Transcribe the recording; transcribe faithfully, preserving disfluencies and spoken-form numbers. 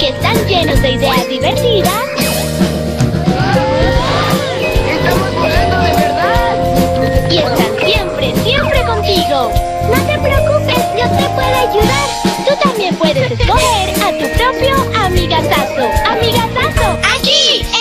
están llenos de ideas divertidas. ¡Estamos volando de verdad! Y están siempre, siempre contigo. No te preocupes, yo te puedo ayudar. Tú también puedes escoger a tu propio amigazazo. ¡Amigazazo! ¡Aquí!